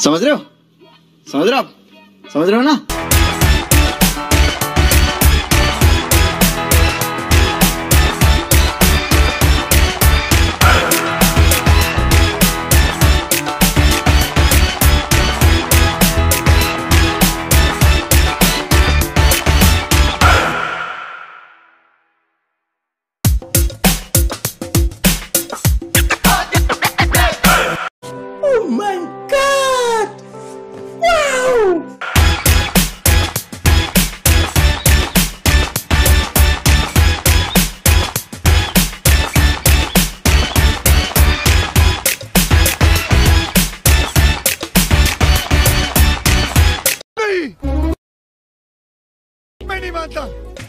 समझ रहे हो? समझ रहे हो आप? समझ रहे हो ना? Oh my God! Wow! मैं नहीं मानता।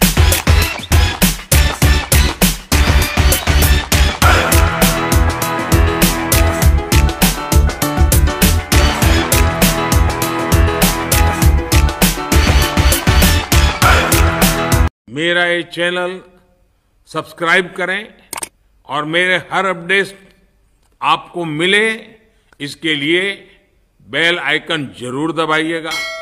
मेरा ये चैनल सब्सक्राइब करें और मेरे हर अपडेट आपको मिले, इसके लिए बेल आइकन जरूर दबाइएगा।